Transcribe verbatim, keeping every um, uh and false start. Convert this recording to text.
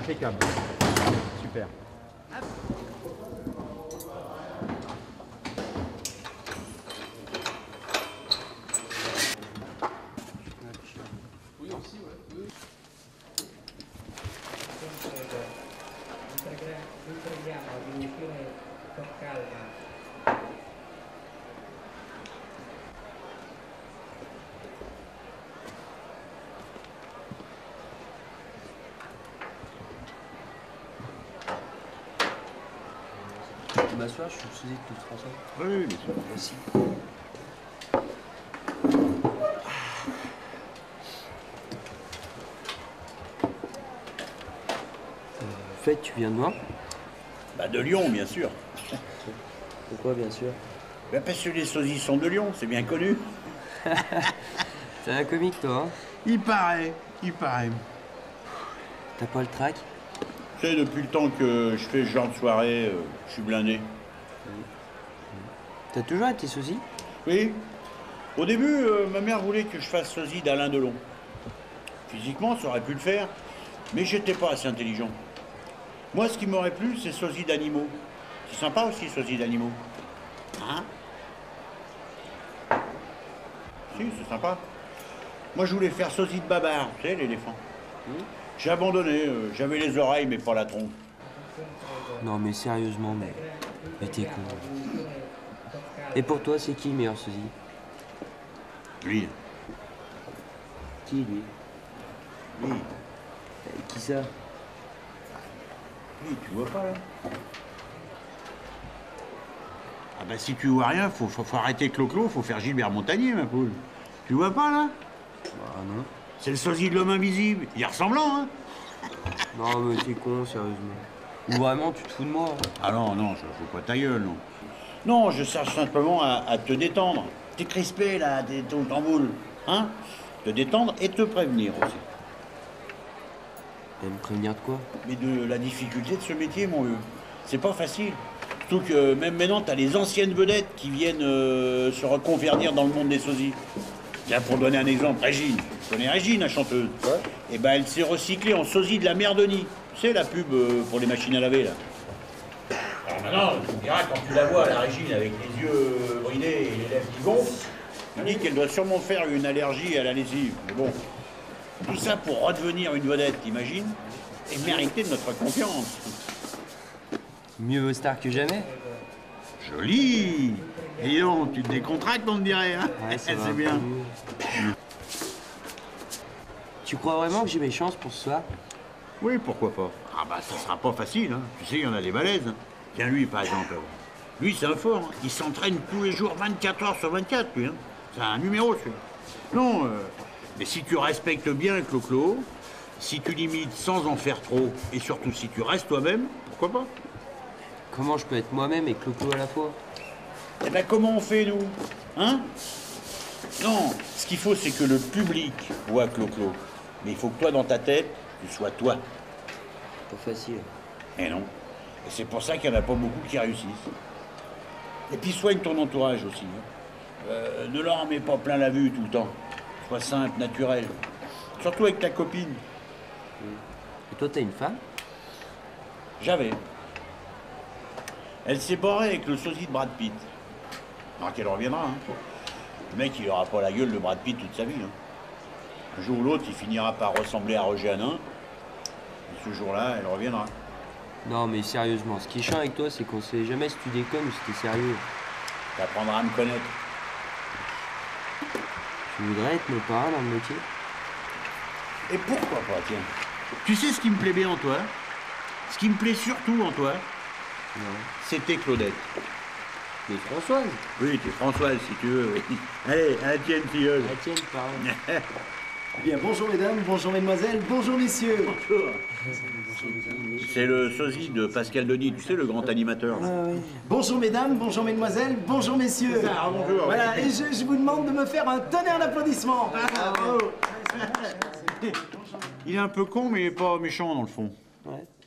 Impeccable. Super. Oui, aussi, ouais. Oui. Tu peux m'asseoir, je suis le sosie de Claude François. Oui, oui, bien sûr. Merci. En fait, tu viens de loin? Bah de Lyon, bien sûr. Pourquoi, bien sûr? Bah parce que les sosies sont de Lyon, c'est bien connu. T'es un comique, toi, hein? Il paraît, il paraît. T'as pas le trac? Tu sais, depuis le temps que je fais ce genre de soirée, euh, je suis blindé. T'as toujours été sosie? Oui. Au début, euh, ma mère voulait que je fasse sosie d'Alain Delon. Physiquement, ça aurait pu le faire, mais j'étais pas assez intelligent. Moi, ce qui m'aurait plu, c'est sosie d'animaux. C'est sympa aussi, sosie d'animaux. Hein? Si, c'est sympa. Moi, je voulais faire sosie de Babar, tu sais, l'éléphant. J'ai abandonné, euh, j'avais les oreilles, mais pas la trompe. Non, mais sérieusement, mais, mais t'es con. Et pour toi, c'est qui le meilleur sosie? Lui. Qui, lui? Lui. Euh, Qui ça? Lui, tu vois pas, là? Ah bah si tu vois rien, faut, faut, faut arrêter Clo-Clo, faut faire Gilbert Montagnier, ma poule. Tu vois pas, là? Bah non. C'est le sosie de l'homme invisible. Il est ressemblant, hein? Non, mais t'es con, sérieusement. Ou vraiment, tu te fous de moi? Hein? Ah non, non, je fous pas ta gueule, non. Non, je cherche simplement à, à te détendre. T'es crispé, là, t'es ton tamboul. Hein? Te détendre et te prévenir aussi. Et me prévenir de quoi? Mais de la difficulté de ce métier, mon vieux. C'est pas facile. Surtout que même maintenant, t'as les anciennes vedettes qui viennent euh, se reconvertir dans le monde des sosies. Tiens, pour donner un exemple, Régine. Tu connais Régine, la chanteuse? Ouais. Et ben, elle s'est recyclée en sosie de la mère Denis. Tu sais, la pub euh, pour les machines à laver, là. Alors maintenant, tu me diras, quand tu la vois, la Régine, avec les yeux bridés et les lèvres qui gonflent, tu dis qu'elle doit sûrement faire une allergie à la lessive. Mais bon, tout ça pour redevenir une vedette, t'imagines? Et mériter de notre confiance. Mieux vaut star que jamais? Joli! Et dis donc, tu te décontractes, on me dirait, hein? Ouais, ça va un c'est peu bien. mieux. Tu crois vraiment que j'ai mes chances pour ce soir? Oui, pourquoi pas? Ah bah, ça sera pas facile, hein. Tu sais, il y en a des balèzes. Hein. Tiens, lui, par exemple. Lui, c'est un fort. Hein. Il s'entraîne tous les jours, vingt-quatre heures sur vingt-quatre, lui. Hein. C'est un numéro, celui-là. Non, euh, mais si tu respectes bien Clo-Clo, si tu limites sans en faire trop, et surtout si tu restes toi-même, pourquoi pas? Comment je peux être moi-même et Clo-Clo à la fois? Eh ben, comment on fait, nous? Hein? Non, ce qu'il faut, c'est que le public voit Clo-Clo. Mais il faut que toi, dans ta tête, tu sois toi. Pas facile. Eh non. Et c'est pour ça qu'il n'y en a pas beaucoup qui réussissent. Et puis soigne ton entourage aussi. Hein. Euh, ne leur en mets pas plein la vue tout le temps. Sois simple, naturel. Surtout avec ta copine. Et toi, t'as une femme? J'avais. Elle s'est barrée avec le sosie de Brad Pitt. Alors qu'elle reviendra. Hein. Le mec, il aura pas la gueule de Brad Pitt toute sa vie. Hein. Un jour ou l'autre, il finira par ressembler à Roger Hanin. Et ce jour-là, elle reviendra. Non, mais sérieusement, ce qui est chiant avec toi, c'est qu'on sait jamais si tu déconnes ou si t'es sérieux. T'apprendras à me connaître. Tu voudrais être nos parents dans le métier? Et pourquoi pas, tiens. Tu sais ce qui me plaît bien en toi? Ce qui me plaît surtout en toi, Non. c'était Claudette. Mais Françoise? Oui, t'es Françoise, si tu veux. Oui. Allez, à la tienne, filleule. La tienne, pareil. Bien, bonjour mesdames, bonjour mesdemoiselles, bonjour messieurs. Bonjour. C'est le sosie de Pascal Denis, tu sais, le grand animateur. Là. Ah, oui. Bonjour mesdames, bonjour mesdemoiselles, bonjour messieurs. Ça, bonjour. Voilà, et je, je vous demande de me faire un tonnerre d'applaudissements. Il est un peu con, mais il est pas méchant dans le fond. Ouais.